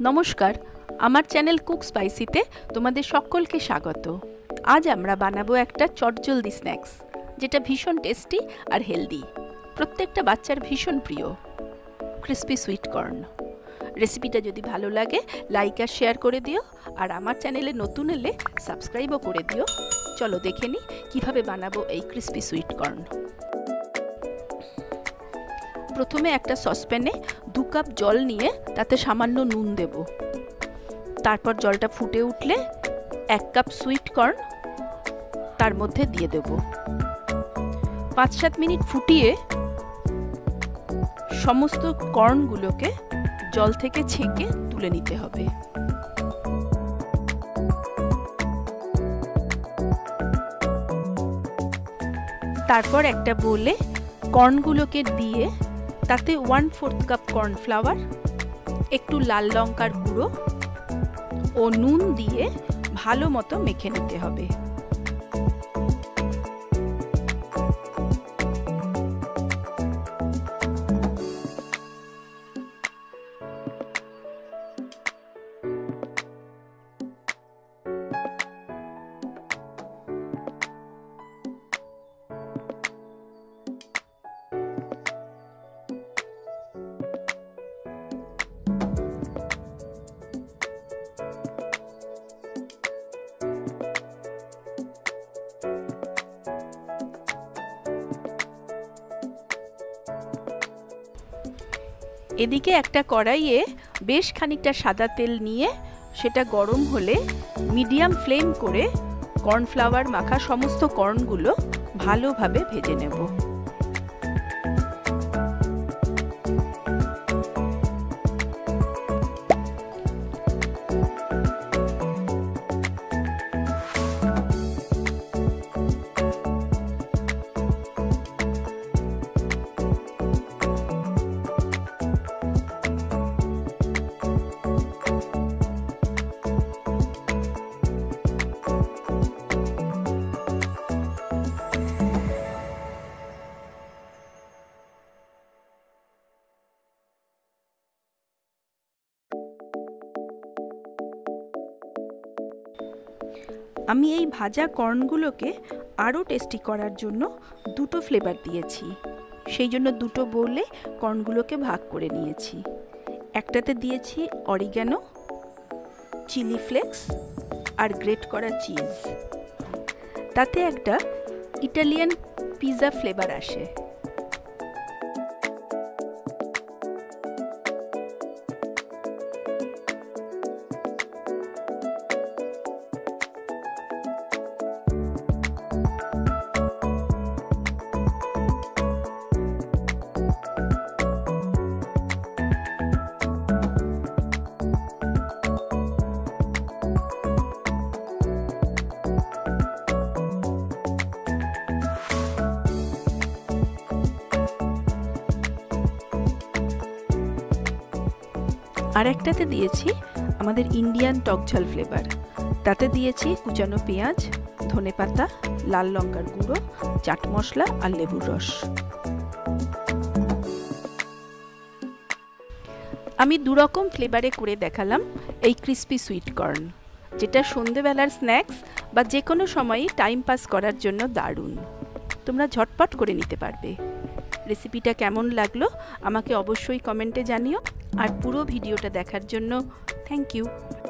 নমস্কার, আমার channel cook স্পাইসিতে তোমাদের সকলকে স্বাগত। আজ আমরা বানাবো একটা চটজলদি স্ন্যাক্স, যেটা ভীষণ টেস্টি আর হেলদি, প্রত্যেকটা বাচ্চার ভীষণ প্রিয়, ক্রিস্পি সুইট কর্ন। রেসিপিটা যদি ভালো লাগে লাইক আর শেয়ার করে দিও, আর আমার চ্যানেলে নতুন এলে সাবস্ক্রাইবও করে দিও। চলো দেখে নিই কীভাবে বানাবো এই ক্রিস্পি সুইট কর্ন। প্রথমে একটা সসপ্যানে 2 কাপ জল নিয়ে তাতে সামান্য নুন দেব। তারপর জলটা ফুটে উঠলে 1 কাপ সুইট কর্ন তার মধ্যে দিয়ে দেব। 5-7 মিনিট ফুটিয়ে সমস্ত কর্নগুলোকে জল থেকে ছেঁকে তুলে নিতে হবে। তারপর একটা বোলে কর্নগুলোকে দিয়ে তাতে 1/4 কাপ কর্নফ্লাওয়ার, একটু লাল লঙ্কার গুঁড়ো ও নুন দিয়ে ভালো মতো মেখে নিতে হবে। এদিকে একটা কড়াইয়ে বেশ খানিকটা সাদা তেল নিয়ে সেটা গরম হলে মিডিয়াম ফ্লেম করে কর্নফ্লাওয়ার মাখা সমস্ত কর্নগুলো ভালোভাবে ভেজে নেব। আমি এই ভাজা কর্নগুলোকে আরও টেস্টি করার জন্য 2টো ফ্লেভার দিয়েছি। সেই জন্য 2টো বোলে কর্নগুলোকে ভাগ করে নিয়েছি। একটাতে দিয়েছি অরিগ্যানো, চিলি ফ্লেক্স আর গ্রেট করা চিজ। তাতে একটা ইটালিয়ান পিৎজা ফ্লেভার আসে। আর একটাতে দিয়েছি আমাদের ইন্ডিয়ান টকঝাল ফ্লেভার। তাতে দিয়েছি কুচানো পেঁয়াজ, ধনেপাতা, লাল লঙ্কার গুঁড়ো, চাট মশলা আর লেবুর রস। আমি 2 রকম ফ্লেভারে করে দেখালাম এই ক্রিস্পি সুইট কর্ন, যেটা সন্ধেবেলার স্ন্যাক্স বা যে কোনো সময়ই টাইম পাস করার জন্য দারুণ। তোমরা ঝটপট করে নিতে পারবে। রেসিপিটা কেমন লাগলো আমাকে অবশ্যই কমেন্টে জানিও, আর পুরো ভিডিওটা দেখার জন্য থ্যাংক ইউ।